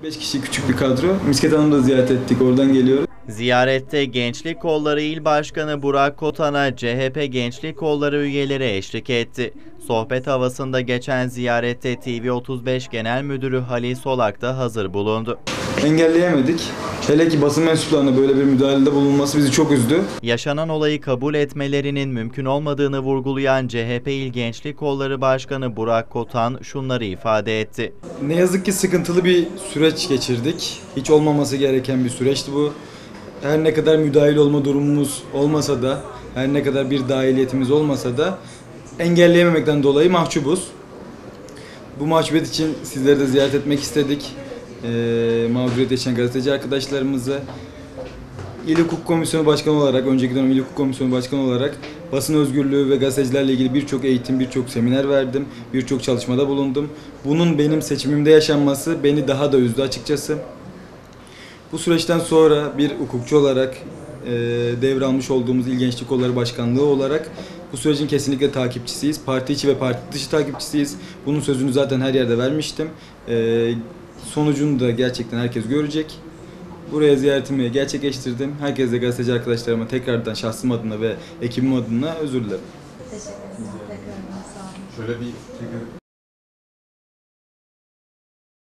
5 kişi küçük bir kadro. Misket Hanım'ı da ziyaret ettik. Oradan geliyoruz. Ziyarette Gençlik Kolları İl Başkanı Burak Kotan'a CHP Gençlik Kolları üyeleri eşlik etti. Sohbet havasında geçen ziyarette TV35 Genel Müdürü Halil Solak da hazır bulundu. Engelleyemedik. Hele ki basın mensuplarına böyle bir müdahalede bulunması bizi çok üzdü. Yaşanan olayı kabul etmelerinin mümkün olmadığını vurgulayan CHP İl Gençlik Kolları Başkanı Burak Kotan şunları ifade etti. Ne yazık ki sıkıntılı bir süreç geçirdik. Hiç olmaması gereken bir süreçti bu. Her ne kadar müdahil olma durumumuz olmasa da, her ne kadar bir dahiliyetimiz olmasa da engelleyememekten dolayı mahcubuz. Bu mahcubiyet için sizleri de ziyaret etmek istedik. Mağduriyet yaşayan gazeteci arkadaşlarımızı, İl Hukuk Komisyonu Başkanı olarak, önceki dönem İl Hukuk Komisyonu Başkanı olarak basın özgürlüğü ve gazetecilerle ilgili birçok eğitim, birçok seminer verdim, birçok çalışmada bulundum. Bunun benim seçimimde yaşanması beni daha da üzdü açıkçası. Bu süreçten sonra bir hukukçu olarak devralmış olduğumuz İl Gençlik Kolları Başkanlığı olarak bu sürecin kesinlikle takipçisiyiz. Parti içi ve parti dışı takipçisiyiz. Bunun sözünü zaten her yerde vermiştim. Sonucunu da gerçekten herkes görecek. Buraya ziyaretimi gerçekleştirdim. Herkese, gazeteci arkadaşlarıma tekrardan şahsım adına ve ekibim adına özür dilerim. Teşekkür ederim. Tekrar sağ olun. Şöyle bir